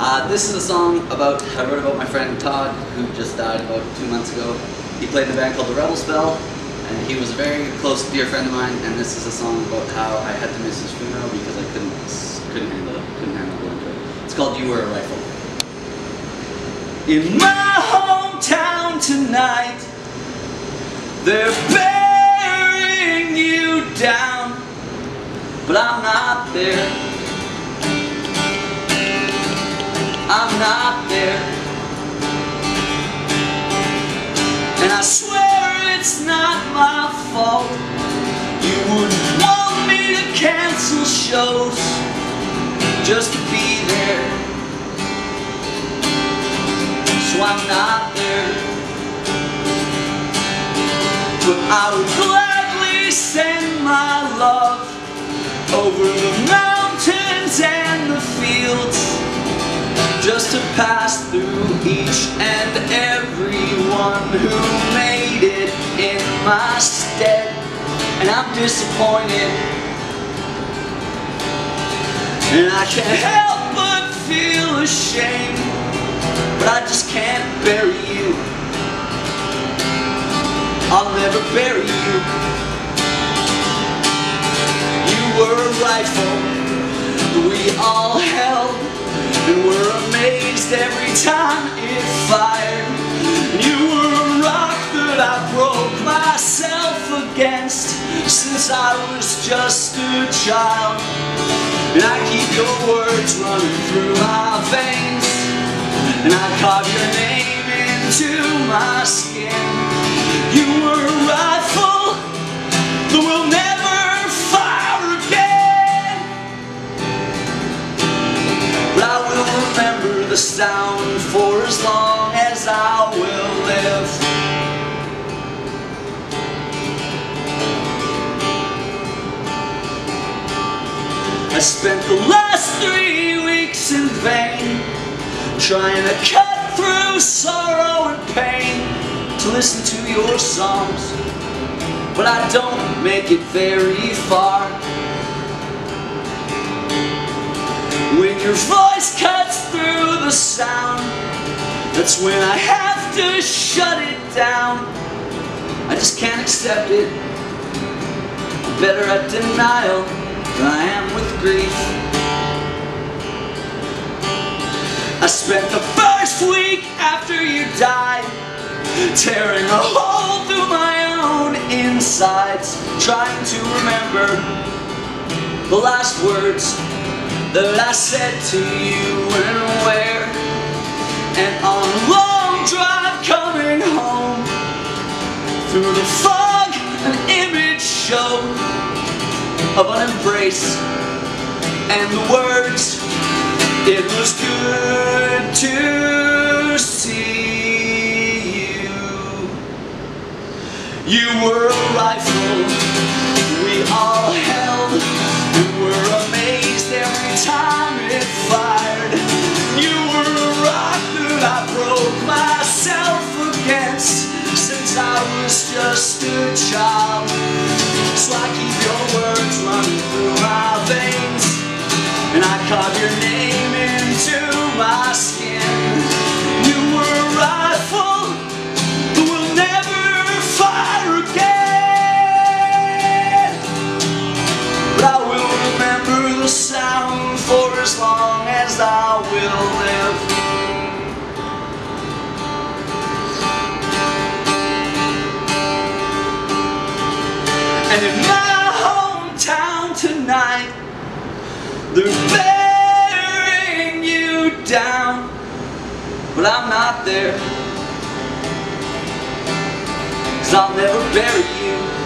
This is a song I wrote about my friend Todd, who just died about 2 months ago. He played in a band called the Rebel Spell, and he was a very close, dear friend of mine. And this is a song about how I had to miss his funeral because I couldn't handle going to it. It's called "You Were a Rifle." In my hometown tonight, they're burying you down, but I'm not there. I'm not there. And I swear it's not my fault. You wouldn't want me to cancel shows just to be there. So I'm not there. But I would gladly send my love over the mountains and the fields, just to pass through each and every one who made it in my stead. And I'm disappointed, and I can't help but feel ashamed, but I just can't bury you. I'll never bury you. You were a rifle we all held, and were amazed every time it fired. You were a rock that I broke myself against since I was just a child. And I keep your words running through my veins, and I carve your name into my skin. You were a rifle that will never fire again, but I will remember the sound for as long as I will live. I spent the last 3 weeks in vain, trying to cut through sorrow and pain to listen to your songs, but I don't make it very far. When your voice cuts through the sound, that's when I have to shut it down. I just can't accept it. I'm better at denial than I am with grief. I spent the first week after you died tearing a hole through my own insides, trying to remember the last words that I said to you and where. And on a long drive coming home, through the fog an image showed of an embrace and the words, "It was good to see you." You were a rifle we all held, and were amazed every time it fired. You were a rock that I broke myself against since I was just a child. So I keep your words running through my veins, and I carve your name into my skin. You were a rifle that will never fire again, but I will remember the sound for as long as I will live. And in my hometown tonight, they're burying you down, but I'm not there, 'cause I'll never bury you.